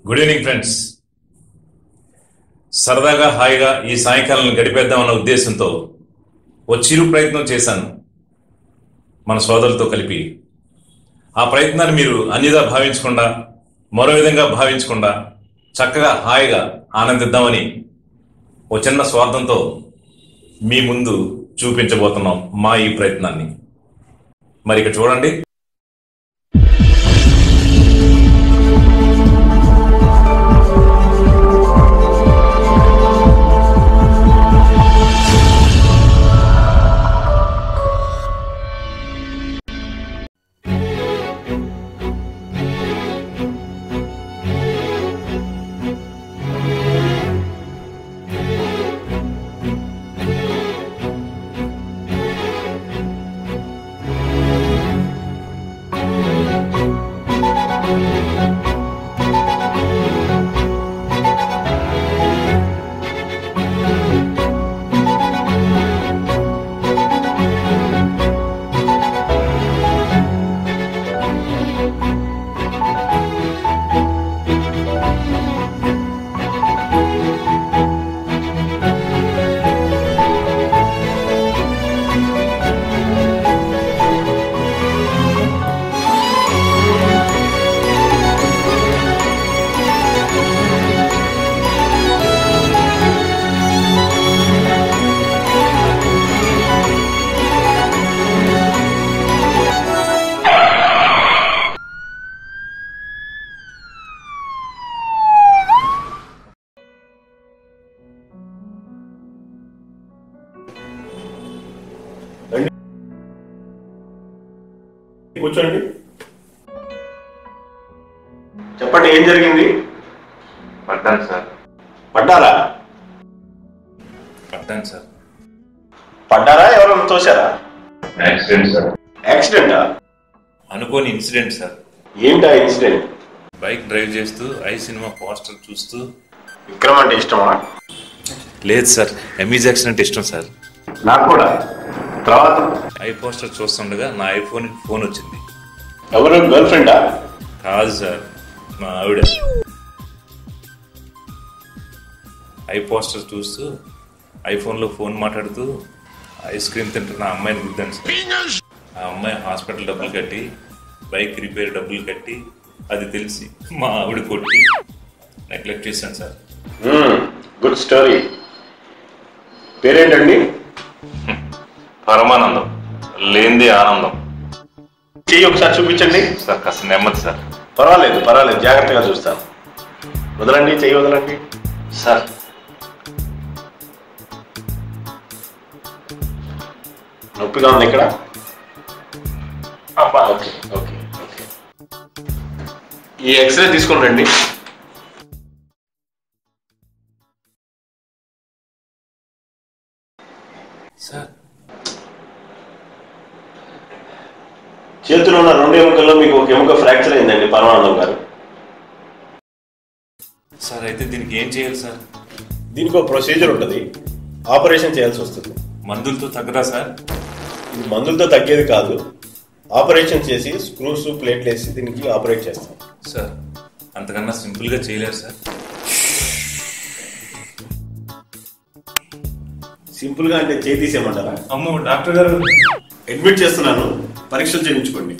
Good evening friends. సరదాగా హాయిగా ఈ సాయంకాలం గడిపేద్దామన్న ఉద్దేశంతో ఓ చిరు ప్రయత్నం చేశాను మన సోదరులతో కలిపి. ఆ ప్రయత్నాన్ని మీరు అన్యదా భావించకుండా, మరో విధంగా భావించకుండా చక్కగా హాయిగా ఆనందిద్దామని ఓ చిన్న స్వార్థంతో మీ ముందు చూపించబోతున్నాం మా ఈ ప్రయత్నాన్ని. మరి ఇక చూడండి. కూర్చోండి. చెప్పండి, ఏం జరిగింది? పడ్డాను సార్. పడ్డారా? పడ్డాను సార్. పడ్డారా? ఎవరైనా తోశారా? Accident sir. యాక్సిడెంటా? అనుకోని ఇన్సిడెంట్ సార్. ఏంటా ఇన్సిడెంట్? బైక్ డ్రైవ్ చేస్తూ ఐ సినిమా పోస్టర్ చూస్తూ. విక్రమ్ అంటే ఇష్టమా? లేదు సార్, ఎంఈ జాక్సన్ అంటే ఇష్టం సార్. నాకు కూడా. తర్వాత ఐ పోస్టర్ చూస్తుండగా నా ఐఫోన్కి ఫోన్ వచ్చింది. ఎవరు? గర్ల్ ఫ్రెండా? కాదు సార్, మా ఆవిడ. ఐ పోస్టర్ చూస్తూ ఐఫోన్లో ఫోన్ మాట్లాడుతూ ఐస్ క్రీమ్ తింటున్న ఆ అమ్మాయిని గుద్దాను సార్. ఆ అమ్మాయి హాస్పిటల్ డబ్బులు కట్టి, బైక్ రిపేర్ డబ్బులు కట్టి, అది తెలిసి మా ఆవిడ కొట్టి నెగ్లెక్ట్ చేశాను సార్. Good story. పేరేంటండి? పరమానందం, లేనిది ఆనందం. చెయ్యి ఒకసారి చూపించండి సార్. కాస్త నెమ్మది సార్. పర్వాలేదు పర్వాలేదు, జాగ్రత్తగా చూస్తాను. వదలండి, చెయ్యి వదలండి సార్. నొప్పిగా ఉంది ఇక్కడ? Okay okay okay. ఈ ఎక్స్రే తీసుకొని రండి. సార్, చేతిలో ఉన్న 2 ఎముకల్లో మీకు ఒక ఎముక ఫ్రాక్చర్ అయిందండి పరమానందం గారు. సార్ అయితే దీనికి ఏం చేయాలి సార్? దీనికి ఒక ప్రొసీజర్ ఉంటుంది, ఆపరేషన్ చేయాల్సి వస్తుంది. మందులతో తగ్గదా సార్? ఇది మందులతో తగ్గేది కాదు. ఆపరేషన్ చేసి స్క్రూస్ ప్లేట్లు వేసి దీనికి ఆపరేట్ చేస్తాం. సార్ అంతకన్నా సింపుల్గా చేయలేరు సార్? సింపుల్గా అంటే చేయి తీసేయమంటారా? అమ్మో డాక్టర్ గారు. అడ్మిట్ చేస్తున్నాను, పరీక్షలు చేయించుకోండి.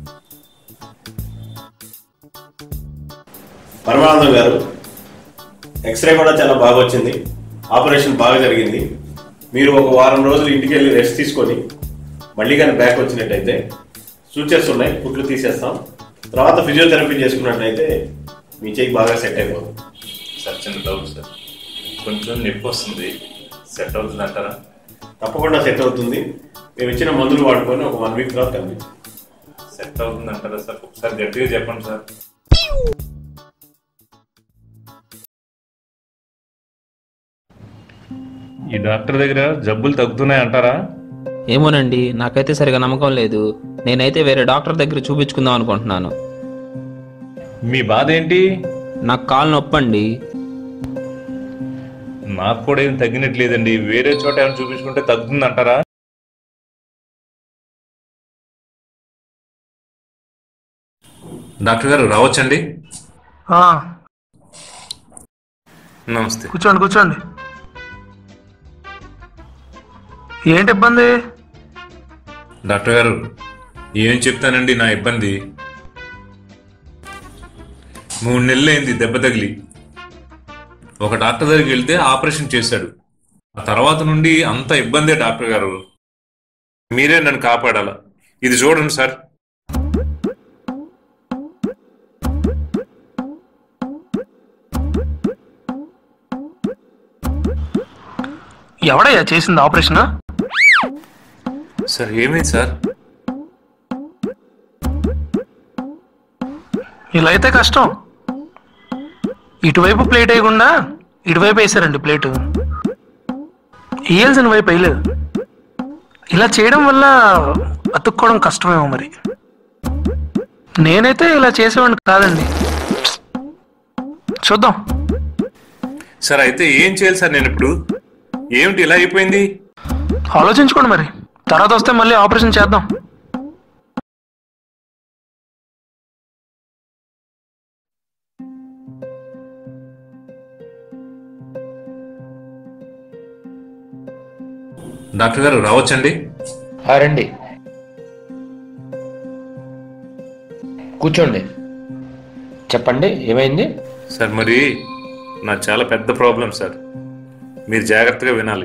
పరమానందం గారు, ఎక్స్రే కూడా చాలా బాగా వచ్చింది, ఆపరేషన్ బాగా జరిగింది. మీరు ఒక వారం రోజులు ఇంటికి వెళ్ళి రెస్ట్ తీసుకొని మళ్ళీ కానీ బ్యాక్ వచ్చినట్టయితే సూచర్స్ ఉన్నాయి, కుట్లు తీసేస్తాం. తర్వాత ఫిజియోథెరపీ చేసుకున్నట్లయితే మీ చేయి బాగా సెట్ అయిపోతుంది. సార్ చిన్న డౌట్ సార్, కొంచెం నొప్పి వస్తుంది, సెట్ అవుతుంది అంటారా? తప్పకుండా సెట్ అవుతుంది. మేము ఇచ్చిన మందులు వాడుకొని ఒక 1 వీక్ తర్వాత కనిపించింది. సెట్ అవుతుంది అంటారా సార్? ఒకసారి గట్టిగా చెప్పండి సార్. ఈ డాక్టర్ దగ్గర జబ్బులు తగ్గుతున్నాయి అంటారా? ఏమోనండి, నాకైతే సరిగా నమ్మకం లేదు. నేనైతే వేరే డాక్టర్ దగ్గర చూపించుకుందాం అనుకుంటున్నాను. మీ బాధ ఏంటి? నాకు కాలు నొప్పండి. నాకు కూడా ఏం తగ్గినట్లేదండి. వేరే చోట ఏమైనా చూపించుకుంటే తగ్గుతుంది అంటారా? డాక్టర్ గారు రావచ్చండి? నమస్తే. కూర్చోండి కూర్చోండి. ఏంటి ఇబ్బంది? డాక్టర్ గారు ఏం చెప్తానండి నా ఇబ్బంది. 3 నెలలు అయింది దెబ్బ తగిలి. ఒక డాక్టర్ దగ్గరికి వెళ్తే ఆపరేషన్ చేశాడు. ఆ తర్వాత నుండి అంత ఇబ్బందే డాక్టర్ గారు. మీరే నన్ను కాపాడాల. ఇది చూడండి సార్. ఎవడయ్యా చేసింది ఆపరేషన్? సార్ ఏమైంది సార్? ఇలా అయితే కష్టం. ఇటువైపు ప్లేట్ వేయకుండా ఇటువైపు వేసారండి ప్లేట్. వేయాల్సిన వైపు వేయలేదు. ఇలా చేయడం వల్ల అతుక్కోవడం కష్టమేమో మరి. నేనైతే ఇలా చేసేవాడిని కాదండి. చూద్దాం. సార్ అయితే ఏం చేయాలి సార్ నేను ఇప్పుడు? ఏమిటి ఇలా అయిపోయింది? ఆలోచించుకోండి మరి. తర్వాత వస్తే మళ్ళీ ఆపరేషన్ చేద్దాం. డాక్టర్ గారు రావచ్చండి? రండి, కూర్చోండి. చెప్పండి, ఏమైంది? సార్ మరి నా చాలా పెద్ద ప్రాబ్లం సార్. మీరు జాగ్రత్తగా వినాలి.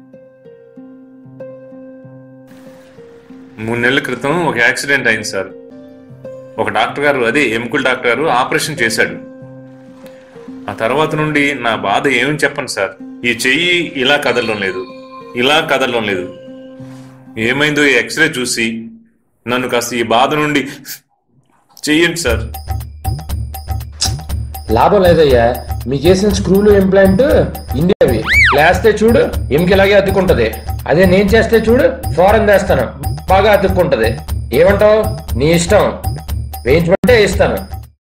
3 నెలల క్రితం ఒక యాక్సిడెంట్ అయింది సార్. ఒక డాక్టర్ గారు, అదే ఎముకల డాక్టర్ గారు ఆపరేషన్ చేశాడు. ఆ తర్వాత నుండి నా బాధ ఏమని చెప్పండి సార్. ఈ చెయ్యి ఇలా కదలడం లేదు, ఇలా కదలడం లేదు. ఏమైందో ఈ ఎక్స్రే చూసి నన్ను కాస్త ఈ బాధ నుండి చెయ్యండి సార్. లాభం లేదయ్యా. మీకు చేసిన స్క్రూలు ఇంప్లాంట్ ఇండియావి. లేస్తే చూడు ఎముక ఇలాగే అతుక్కుంటది. అదే నేను చేస్తే చూడు ఫారెన్ చేస్తాను, బాగా అతుక్కుంటది. ఏమంటావు? నీ ఇష్టం. వేయించమంటే ఇస్తాను.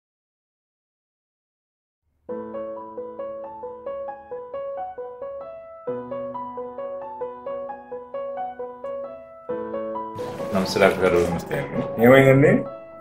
నమస్తే డాక్టర్ గారు. నమస్తే అండి. ఏమైందండి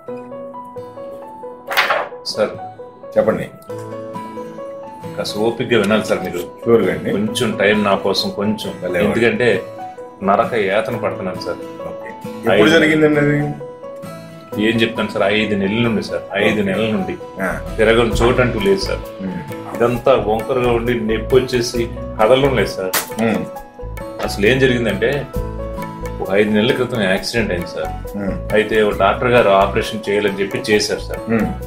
సార్ చెప్పండి. కాస్త ఓపికగా వినాలి సార్ మీరు. షూర్గా అండి. కొంచెం టైం నా కోసం కొంచెం. ఎందుకంటే నరక యాతన పడుతున్నాను సార్. ఓకే. ఎప్పుడు జరిగిందండి అది? ఏం చెప్తాను సార్, 5 నెలల నుండి సార్. 5 నెలల నుండి ఆ. తిరగని చోటు అంటూ లేదు సార్. ఇదంతా వంకరగా ఉండి నొప్పి వచ్చేసి కదలడం లేదు సార్. అసలు ఏం జరిగిందంటే ఒక 5 నెలల క్రితం యాక్సిడెంట్ అయింది సార్. అయితే ఒక డాక్టర్ గారు ఆపరేషన్ చేయాలని చెప్పి చేశారు సార్.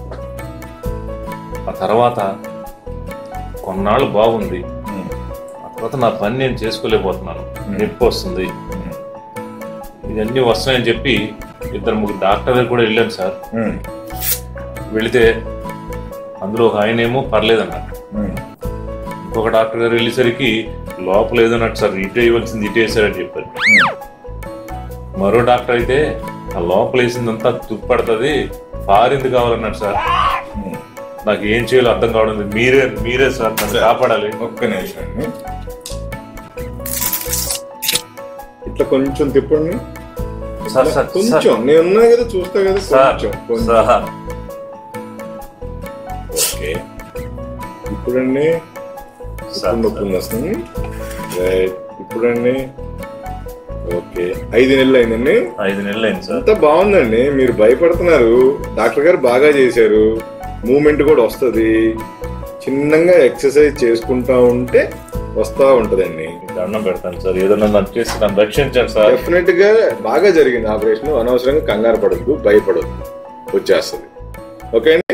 ఆ తర్వాత కొన్నాళ్ళు బాగుంది. ఆ తర్వాత నా పని నేను చేసుకోలేకపోతున్నాను, నొప్పి వస్తుంది, ఇవన్నీ వస్తాయని చెప్పి 2-3 డాక్టర్ దగ్గర కూడా వెళ్ళాను సార్. వెళితే అందులో ఒక ఆయన ఏమో పర్లేదన్నట్టు, ఇంకొక డాక్టర్ గారు వెళ్ళేసరికి లోపల ఏదన్నట్టు సార్, ఇటు వేయవలసింది ఇటు వేసారని చెప్పారు. మరో డాక్టర్ అయితే ఆ లోపల వేసిందంతా తుప్పడుతుంది, పారింది కావాలన్నాడు సార్. నాకు ఏం చేయాలో అర్థం కావడం లేదు. మీరే సార్ నన్ను కాపాడాలి. ఒక్క నిమిషం అండి. ఇట్లా కొంచెం తిప్పండి. కొంచెం నేను ఉన్నా కదా, చూస్తా కదా. Sir okay. ఇప్పుడండి నొప్పి వస్తుంది. రైట్. ఇప్పుడండి ఓకే. 5 నెలలు అయిందండి. 5 నెలలు అయింది సార్. అంతా బాగుందండి. మీరు భయపడుతున్నారు. డాక్టర్ గారు బాగా చేశారు. మూమెంట్ కూడా వస్తుంది. చిన్నగా ఎక్సర్సైజ్ చేసుకుంటా ఉంటే వస్తా ఉంటదండి. దండం పెడతాను సార్, ఏదన్నా నన్ను చేసి నన్ను రక్షించాను సార్. డెఫినెట్ గా బాగా జరిగింది ఆపరేషన్. అనవసరంగా కంగారు పడద్దు, భయపడద్దు, వచ్చేస్తుంది. ఓకే అండి.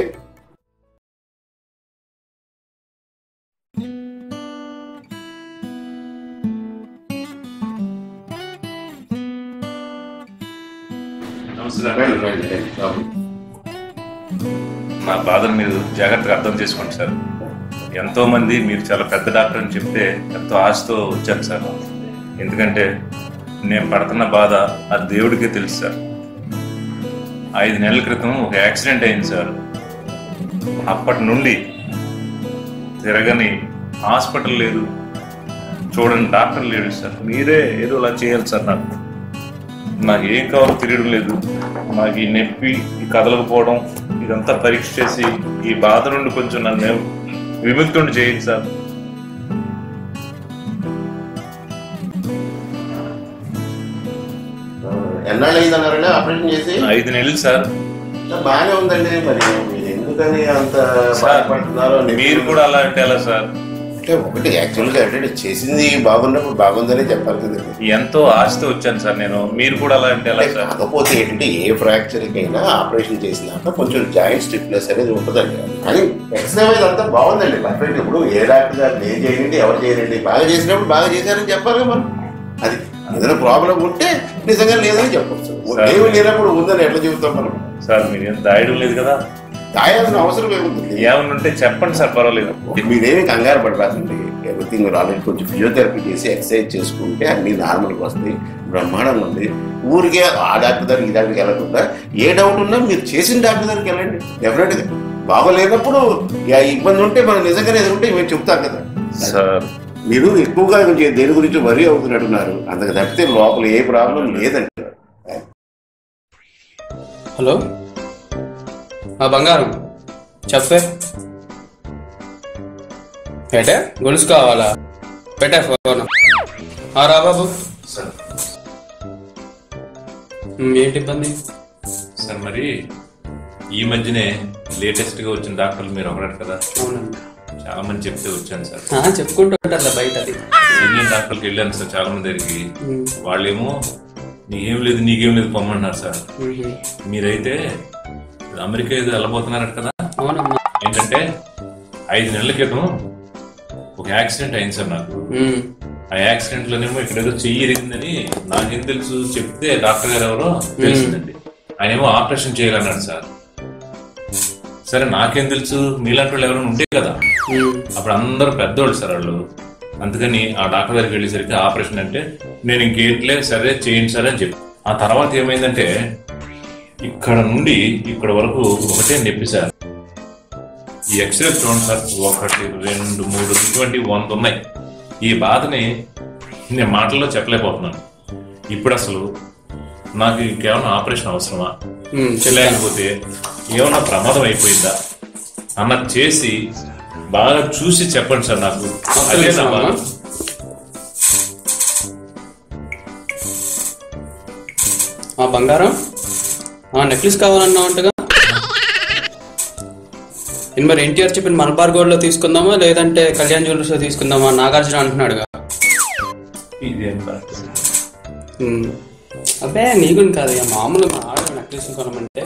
నా బాధను మీరు జాగ్రత్తగా అర్థం చేసుకోండి సార్. ఎంతో మంది మీరు చాలా పెద్ద డాక్టర్ అని చెప్తే ఎంతో ఆశతో వచ్చాను సార్. ఎందుకంటే నేను పడుతున్న బాధ ఆ దేవుడికే తెలుసు సార్. 5 నెలల క్రితం ఒక యాక్సిడెంట్ అయింది సార్. అప్పటి నుండి తిరగని హాస్పిటల్ లేదు, చూడండి డాక్టర్ లేడు సార్. మీరే ఏదో అలా చేయాలి సార్. నాకు ఏం కావాలో తెలియడం లేదు. నాకు ఈ నొప్పి, ఈ కదలకపోవడం, ఇదంతా పరీక్ష చేసి ఈ బాధ నుండి కొంచెం నన్ను విముక్తుని చేయండి సార్. అయిందన్నారని ఆపరేషన్ చేసి 5 నెలలు సార్. బాగానే ఉందండి. మరి మీరు ఎందుకని అంత బాధపడుతున్నారో మీరు కూడా అలా అంటే ఎలా సార్? అంటే ఒకటి యాక్చువల్గా అంటే చేసింది బాగున్నప్పుడు బాగుందనే చెప్పాలి కదండి. ఎంతో ఆశతో వచ్చాను సార్ నేను, మీరు కూడా అలా అంటే ఎలా సార్? కాకపోతే ఏంటంటే ఏ ఫ్రాక్చర్కి అయినా ఆపరేషన్ చేసినాక కొంచెం జాయింట్ స్టిఫ్నెస్ అనేది ఉంటుందండి. కానీ ఎక్స్రే అంతా బాగుందండి, పర్ఫెక్ట్. ఇప్పుడు ఏ డాక్టర్ గారు ఏం చేయండి ఎవరు చేయండి, బాగా చేసినప్పుడు బాగా చేశారని చెప్పాలి మనం. అది ఏదైనా ప్రాబ్లం ఉంటే నిజంగా లేదని చెప్పచ్చు. ఏమి లేనప్పుడు ఉందని ఎట్లా చెబుతాం మనం? సార్ మీరేం దాయడం లేదు కదా? దాయాల్సిన అవసరం ఏముంటుంది? ఏమన్నా ఉంటే చెప్పండి సార్, పర్వాలేదు. మీరేమి కంగారు పడరాదండి. ఎవ్రీథింగ్ మీరు ఆల్రెడీ కొంచెం ఫిజియోథెరపీ చేసి ఎక్సర్సైజ్ చేసుకుంటే అన్ని నార్మల్గా వస్తాయి. బ్రహ్మాండంగా ఉంది. ఊరికే ఆ డాక్టర్ దగ్గరికి ఈ డాక్టర్కి వెళ్ళకుండా ఏ డౌట్ ఉన్నా మీరు చేసిన డాక్టర్ దగ్గరికి వెళ్ళండి. డెఫినెట్గా బాగోలేనప్పుడు ఇబ్బంది ఉంటే మనం నిజంగానే ఎదురుంటే మేము చెప్తాం కదా సార్. మీరు ఎక్కువగా దేని గురించి వరి అవుతున్నట్టున్నారు. అంతకు తప్పితే లోపల ఏ ప్రాబ్లం లేదండి. హలో బంగారం చెప్పే. పెట్టే గొలుసు కావాలా? పెట్టే ఫోన్. రా బాబు. ఏంటి ఇబ్బంది సార్? మరి ఈ మధ్యనే లేటెస్ట్ గా వచ్చిన డాక్టర్లు మీరు ఒకరు కదా? అవునండి, చాలా మంది చెప్తే వచ్చాను సార్. చెప్పుకుంటూ ఉంటారు బయట. సీనియర్ డాక్టర్కి వెళ్ళాను సార్ చాలా మంది దగ్గరికి. వాళ్ళేమో నీకేం లేదు నీకేం లేదు పొమ్మన్నారు సార్. మీరైతే అమెరికా ఏదో వెళ్ళబోతున్నారట కదా? అవునమ్మా. ఏంటంటే 5 నెలల క్రితం ఒక యాక్సిడెంట్ అయింది సార్ నాకు. ఆ యాక్సిడెంట్ లోనేమో ఇక్కడ ఏదో చెయ్యి ఇరిగిందని నాకేం తెలుసు, చెప్తే డాక్టర్ గారు ఎవరో తెలిసిందండి. ఆయన ఏమో ఆపరేషన్ చేయాలన్నాడు సార్. సరే నాకేం తెలుసు, మీలాంటి వాళ్ళు ఎవరైనా ఉంటే కదా. అప్పుడు అందరూ పెద్దోళ్ళు సార్ వాళ్ళు. అందుకని ఆ డాక్టర్ దగ్గరికి వెళ్ళేసరికి ఆపరేషన్ అంటే నేను ఇంకేట్లే సరే చేయండి సార్ అని చెప్పి. ఆ తర్వాత ఏమైందంటే ఇక్కడ నుండి ఇక్కడ వరకు ఒకటే నొప్పి సార్. ఈ ఎక్స్రే చూడండి సార్, 1 2 3 ఇటువంటి 100 ఉన్నాయి. ఈ బాధని నేను మాటల్లో చెప్పలేకపోతున్నాను. ఇప్పుడు అసలు నాకు ఇంకేమైనా ఆపరేషన్ అవసరమా, లేకపోతే ఏమైనా ప్రమాదం అయిపోయిందా అన్నది చేసి బాగా చూసి చెప్పండి సార్ నాకు. అదే నా బాధ. బంగారం నెక్లెస్ కావాలన్నావుంటగా. మరి ఎన్టీఆర్ చెప్పిన మలబార్ గోల్డ్ లో తీసుకుందామా లేదంటే కళ్యాణ్ జ్యువెలర్స్ లో తీసుకుందామా? నాగార్జున అంటున్నాడుగా. అబ్బే నీకు కాదు, మామూలుగా ఆడ నెక్లెస్ కొనమంటే.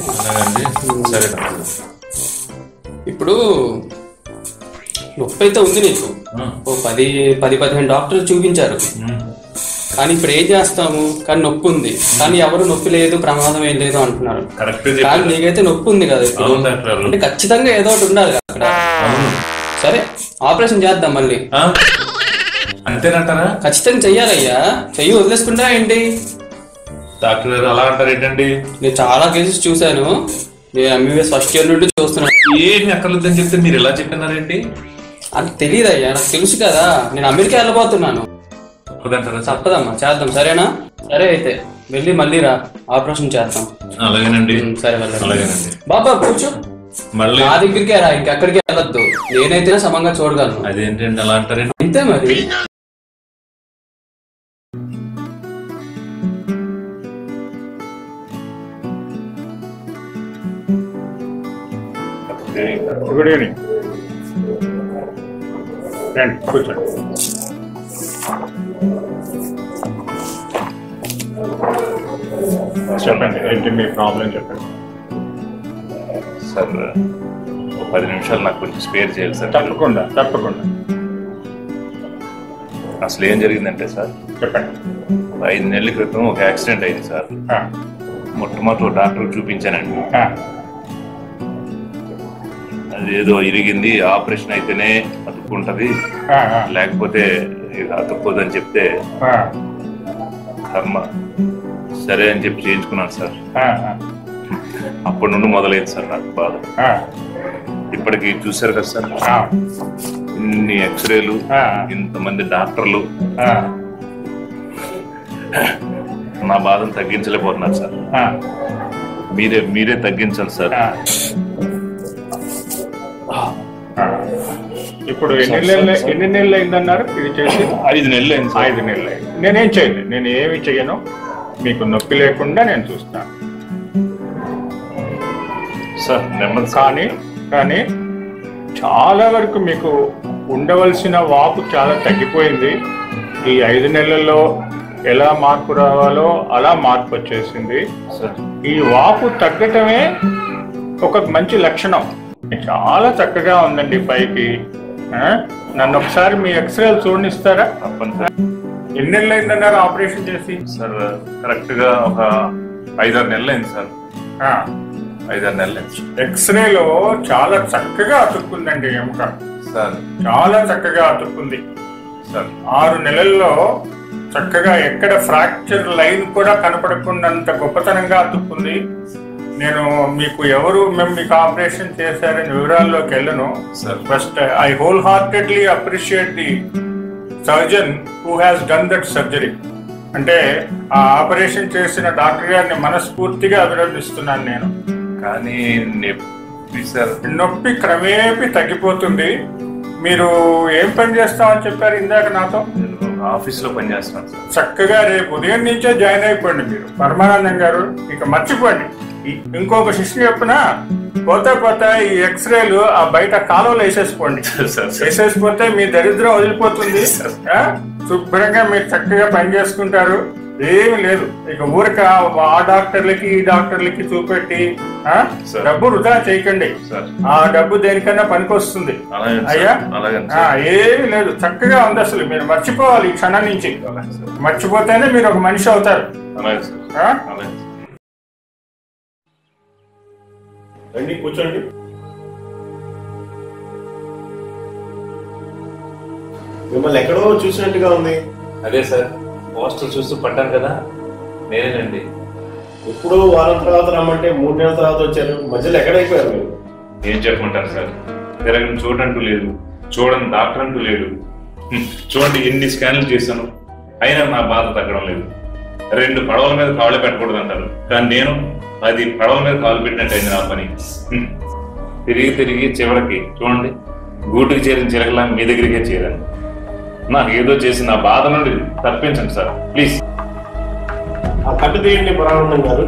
ఇప్పుడు నొప్పి అయితే ఉంది నీకు. ఓ 10-15 డాక్టర్లు చూపించారు. కానీ ఇప్పుడు ఏం చేస్తాము? కానీ నొప్పి ఉంది, కానీ ఎవరు నొప్పి లేదు ప్రమాదం ఏం లేదు అంటున్నారు. కానీ నీకైతే నొప్పి ఉంది కదా ఇప్పుడు. అంటే ఖచ్చితంగా ఏదో ఒకటి ఉండాలి అక్కడ. సరే ఆపరేషన్ చేద్దాం మళ్ళీ. అంతేనంటారా? ఖచ్చితంగా చెయ్యాలయ్యా. చెయ్యి వదిలేసుకుంటా ఏంటి? డాక్టర్ గారు అలా అంటారు ఏంటండి? నేను చాలా కేసెస్ చూశాను. నేను ఎంబీబీఎస్ ఫస్ట్ ఇయర్ నుండి చూస్తున్నాను. ఏమి అక్కర్లేదని చెప్తే మీరు ఎలా చెప్పినారేంటి? అది తెలియదయ్యా, నాకు తెలుసు కదా. నేను అమెరికా వెళ్ళబోతున్నాను. తప్పదమ్మా, చేద్దాం. సరేనా? సరే అయితే వెళ్ళి మళ్ళీ రా, ఆపరేషన్ చేద్దాం. అలాగేనండి. సరే వెళ్ళండి. అలాగేనండి. బాబా కూర్చో. మళ్ళీ నా దగ్గరికే రా, ఇంకెక్కడికి వెళ్ళొద్దు. నేనైతే సమంగా చూడగలను. అదేంటండి అలా అంటారండి? అంతే మరి. Good evening. రండి కూర్చోండి. చెప్పండి, ఏంటి మీ ప్రాబ్లం చెప్పండి. సార్ 10 నిమిషాలు నాకు కొంచెం స్పేర్ చేయాలి సార్. తప్పకుండా తప్పకుండా. అసలు ఏం జరిగిందంటే సార్, చెప్పండి. 5 నెలల క్రితం ఒక యాక్సిడెంట్ అయింది సార్. మొట్టమొదటి డాక్టర్ చూపించానండి. అదేదో ఇరిగింది, ఆపరేషన్ అయితేనే అతుక్కుంటది, లేకపోతే అతుక్కోదని చెప్తే కర్మ సరే అని చెప్పి చేయించుకున్నాను సార్. అప్పటి నుండి మొదలైంది సార్ నాకు బాధ. ఇప్పటికి చూసారు కదా సార్, ఇన్ని ఎక్స్రేలు, ఇంతమంది డాక్టర్లు నా బాధను తగ్గించలేకపోతున్నారు సార్. మీరే తగ్గించాలి సార్. ఇప్పుడు ఎన్ని నెలలు అయిందన్నారు ఇది చేసి? 5 నెలలు అయింది. 5 నెలలు అయింది. నేనేం చేయను, నేను ఏమి చెయ్యను. మీకు నొప్పి లేకుండా నేను చూస్తాను. సార్ నెమ్మది కానీ చాలా వరకు మీకు ఉండవలసిన వాపు చాలా తగ్గిపోయింది. ఈ 5 నెలల్లో ఎలా మార్పు రావాలో అలా మార్పు వచ్చేసింది. ఈ వాపు తగ్గటమే ఒక మంచి లక్షణం. చాలా చక్కగా ఉందండి పైకి. నన్ను ఒకసారి మీ ఎక్స్రేలు చూడనిస్తారా? ఎన్ని నెలలు అయిందన్నారు ఆపరేషన్ చేసి? సార్ కరెక్ట్ గా ఒక 5-6 నెలలు అయింది సార్. 5-6 నెలలు. ఎక్స్రేలో చాలా చక్కగా అతుక్కుందండి ఎముక సార్. చాలా చక్కగా అతుక్కుంది సార్. 6 నెలల్లో చక్కగా ఎక్కడ ఫ్రాక్చర్ లైన్ కూడా కనపడకుండంత గొప్పతనంగా అతుక్కుంది. నేను మేము మీకు ఆపరేషన్ చేశారని వివరాల్లోకి వెళ్ళను. First I whole heartedly appreciate the surgeon who has done that surgery. అంటే ఆ ఆపరేషన్ చేసిన డాక్టర్ గారిని మనస్ఫూర్తిగా అభినందిస్తున్నాను నేను. కానీ సార్ నొప్పి క్రమేపీ తగ్గిపోతుంది. మీరు ఏం పని చేస్తామని చెప్పారు ఇందాక నాతో? ఆఫీస్ లో పని చేస్తున్నాను సార్. చక్కగా రేపు ఉదయం నుంచే జాయిన్ అయిపోండి మీరు. పరమానందం గారు ఇక మర్చిపోండి. ఇంకొక శిష్యు చెప్పిన పోతా ఈ ఎక్స్రేలు ఆ బయట కాలువలు వేసేసిపోతే మీ దరిద్రం వదిలిపోతుంది. శుభ్రంగా మీరు చక్కగా పని చేసుకుంటారు. ఏమి లేదు. ఇక ఊరిక ఆ డాక్టర్లకి ఈ డాక్టర్లకి చూపెట్టి డబ్బు వృధా చేయకండి. ఆ డబ్బు దేనికన్నా పనికొస్తుంది అయ్యా. ఏమి లేదు, చక్కగా ఉంది. అసలు మీరు మర్చిపోవాలి ఈ క్షణం నుంచి. మర్చిపోతేనే మీరు ఒక మనిషి అవుతారు. రండి, కూర్చోండి. మిమ్మల్ని ఎక్కడో చూసినట్టుగా ఉంది. అదే సార్, పోస్టర్ చూస్తూ పడ్డాను కదా, నేనేనండి. ఇప్పుడు వారం తర్వాత రమ్మంటే 3 నెలల తర్వాత వచ్చారు. మధ్యలో ఎక్కడైపోయారు మీరు? ఏం చెప్పమంటారు సార్, తిరగని చోటంటూ లేదు, చూడని డాక్టర్ అంటూ లేడు. చూడండి, ఎన్ని స్కాన్లు చేశాను, అయినా నా బాధ తగ్గడం లేదు. 2 పడవల మీద కాళ్ళు పెట్టకూడదు అంటారు, కానీ నేను 10 పడవల మీద కాలు పెట్టినట్టు అయింది నా పని. తిరిగి చివరికి చూడండి, గూటికి చేరిన చిరకలా మీ దగ్గరికే చేరాను. నాకు ఏదో చేసి నా బాధ నుండి తప్పించండి సార్, ప్లీజ్. ఆ కట్టు తీయండి పరానందం గారు.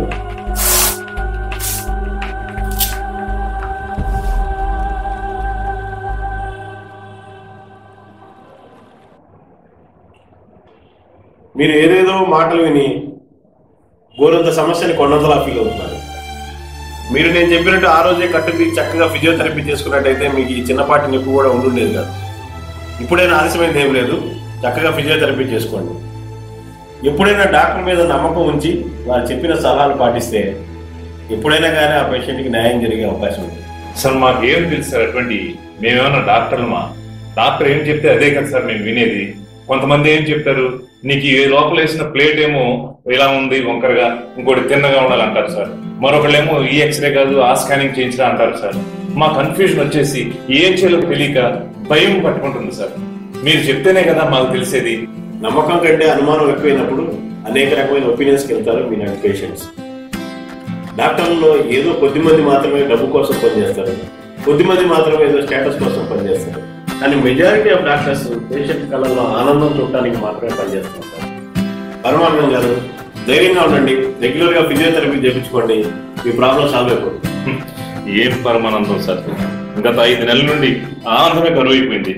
మీరు ఏదేదో మాటలు విని గోరంత సమస్యని కొండంతలా ఫీల్ అవుతున్నారు. మీరు నేను చెప్పినట్టు ఆ రోజే కట్టుకి చక్కగా ఫిజియోథెరపీ చేసుకున్నట్టయితే మీకు ఈ చిన్నపాటి నొప్పి కూడా ఉండుండేది కాదు. ఇప్పుడైనా ఆలస్యమైంది ఏం లేదు, చక్కగా ఫిజియోథెరపీ చేసుకోండి. ఎప్పుడైనా డాక్టర్ మీద నమ్మకం ఉంచి వారు చెప్పిన సలహాలు పాటిస్తే ఎప్పుడైనా కానీ ఆ పేషెంట్కి న్యాయం జరిగే అవకాశం ఉంది. సార్ మాకు ఏం తెలుసు సార్, అటువంటి మేమేమన్నా డాక్టర్లమా? డాక్టర్ ఏం చెప్తే అదే కదా సార్ మేము వినేది. కొంతమంది ఏం చెప్తారు, నీకు ఈ లోపల వేసిన ప్లేట్ ఏమో ఇలా ఉంది వంకరగా, ఇంకోటి తిన్నగా ఉండాలంటారు సార్. మరొకళ్ళేమో ఈ ఎక్స్రే కాదు ఆ స్కానింగ్ చేయించరా అంటారు సార్. మా కన్ఫ్యూజన్ వచ్చేసి ఏం చేయాలో తెలియక భయం పట్టుకుంటుంది సార్. మీరు చెప్తేనే కదా మాకు తెలిసేది. నమ్మకం కంటే అనుమానం ఎక్కువైనప్పుడు అనేక రకమైన ఒపీనియన్స్కి వెళ్తారు మీలాంటి పేషెంట్స్. డాక్టర్లలో ఏదో కొద్దిమంది మాత్రమే డబ్బు కోసం పనిచేస్తారు, కొద్దిమంది మాత్రమే ఏదో స్టేటస్ కోసం పనిచేస్తారు. కానీ మెజారిటీ ఆఫ్ డాక్టర్స్ పేషెంట్ కళల్లో ఆనందం చూడటానికి మాత్రమే పనిచేస్తుంటారు. పరమానందం గారు, ధైర్యంగా ఉండండి, రెగ్యులర్గా ఫిజియోథెరపీ చేయించుకోండి, మీ ప్రాబ్లం సాల్వ్ అయిపోతుంది. ఏం పరమానందం సార్, గత 5 నెలల నుండి ఆనందమే కరువు అయిపోయింది.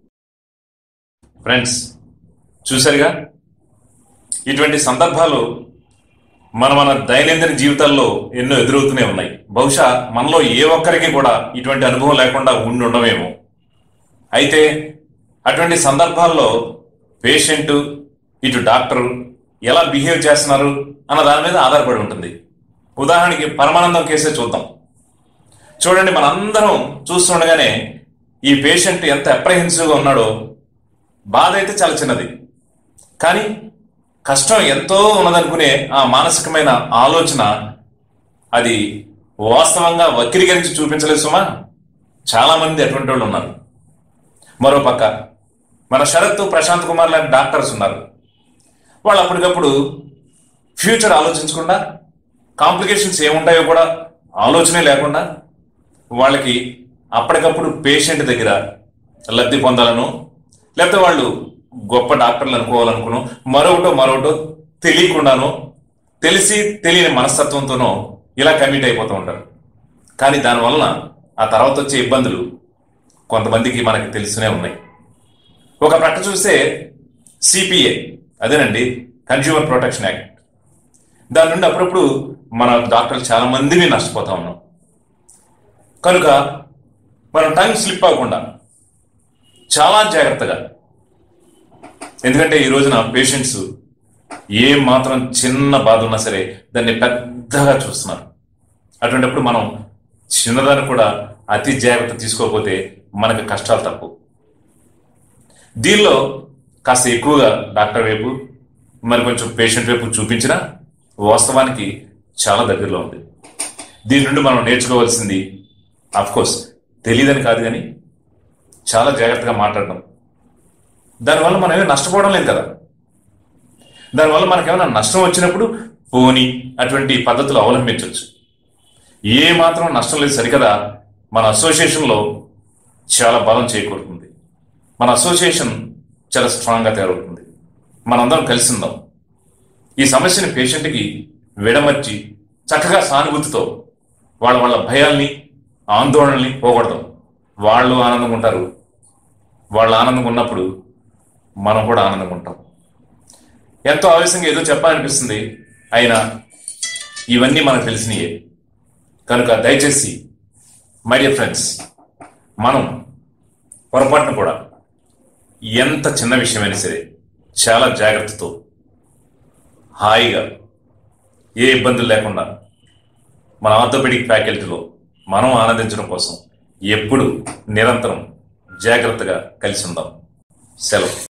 ఫ్రెండ్స్ చూసారుగా, ఇటువంటి సందర్భాలు మన దైనందిన జీవితాల్లో ఎన్నో ఎదురవుతూనే ఉన్నాయి. బహుశా మనలో ఏ ఒక్కరికి కూడా ఇటువంటి అనుభవం లేకుండా ఉండి ఉండమేమో. అయితే అటువంటి సందర్భాల్లో పేషెంట్ ఇటు డాక్టరు ఎలా బిహేవ్ చేస్తున్నారు అన్న దాని మీద ఆధారపడి ఉంటుంది. ఉదాహరణకి పరమానందం కేసే చూద్దాం. చూడండి, మనందరం చూస్తుండగానే ఈ పేషెంట్ ఎంత అప్రహెన్సివ్గా ఉన్నాడో. బాధ అయితే చాలా చిన్నది, కానీ కష్టం ఎంతో ఉన్నదనుకునే ఆ మానసికమైన ఆలోచన అది వాస్తవంగా వక్రీకరించి చూపించలేదు సుమా. చాలామంది అటువంటి వాళ్ళు ఉన్నారు. మరోపక్క మన శరత్, ప్రశాంత్ కుమార్ లాంటి డాక్టర్స్ ఉన్నారు. వాళ్ళు అప్పటికప్పుడు ఫ్యూచర్ ఆలోచించకుండా, కాంప్లికేషన్స్ ఏముంటాయో కూడా ఆలోచనే లేకుండా వాళ్ళకి అప్పటికప్పుడు పేషెంట్ దగ్గర లబ్ధి పొందాలను, లేకపోతే వాళ్ళు గొప్ప డాక్టర్లు అనుకోవాలనుకును, మరొకటో తెలియకుండాను తెలిసి తెలియని మనస్తత్వంతోనో ఇలా కమిట్ అయిపోతూ ఉంటారు. కానీ దానివలన ఆ తర్వాత వచ్చే ఇబ్బందులు కొంతమందికి మనకి తెలుస్తూనే ఉన్నాయి. ఒక ప్రక్క చూస్తే సిపిఏ, అదేనండి కన్జ్యూమర్ ప్రొటెక్షన్ యాక్ట్, దాని నుండి అప్పుడప్పుడు మన డాక్టర్లు చాలా మందిని నష్టపోతా ఉన్నాం. కనుక మనం టంగ్ స్లిప్ అవ్వకుండా చాలా జాగ్రత్తగా, ఎందుకంటే ఈ రోజున పేషెంట్స్ ఏ మాత్రం చిన్న బాధ ఉన్నా సరే దాన్ని పెద్దగా చూస్తున్నారు. అటువంటిప్పుడు మనం చిన్నదాన్ని కూడా అతి జాగ్రత్త తీసుకోకపోతే మనకు కష్టాలు తప్పు. దీనిలో కాస్త ఎక్కువగా డాక్టర్ వైపు మరి కొంచెం పేషెంట్ వైపు చూపించినా వాస్తవానికి చాలా దగ్గరలో ఉంది. దీని నుండి మనం నేర్చుకోవాల్సింది అఫ్కోర్స్ తెలియదని కాదు, కానీ చాలా జాగ్రత్తగా మాట్లాడడం. దానివల్ల మనం ఏమైనా నష్టపోవడం లేదు కదా. దానివల్ల మనకేమైనా నష్టం వచ్చినప్పుడు పోని అటువంటి పద్ధతులు అవలంబించవచ్చు. ఏ మాత్రం నష్టం లేదు సరికదా, మన అసోసియేషన్లో చాలా బలం చేకూరుతుంది. మన అసోసియేషన్ చాలా స్ట్రాంగ్గా తయారవుతుంది. మనందరం కలిసి ఉందాం. ఈ సమస్యని పేషెంట్కి విడమర్చి చక్కగా సానుభూతితో వాళ్ళ భయాల్ని ఆందోళనల్ని పోగొడదాం. వాళ్ళు ఆనందంగా ఉంటారు. వాళ్ళు ఆనందంగా ఉన్నప్పుడు మనం కూడా ఆనందంగా ఉంటాం. ఎంతో ఆవేశంగా ఏదో చెప్పాలనిపిస్తుంది, అయినా ఇవన్నీ మనకు తెలిసినయే. కనుక దయచేసి మై డియర్ ఫ్రెండ్స్, మనం పొరపాటును కూడా ఎంత చిన్న విషయమైనా సరే చాలా జాగ్రత్తతో హాయిగా ఏ ఇబ్బందులు లేకుండా మన ఆర్థోపెడిక్ ఫ్యాకల్టీలో మనం ఆనందించడం కోసం ఎప్పుడు నిరంతరం జాగ్రత్తగా కలిసి ఉందాం. సెలవు.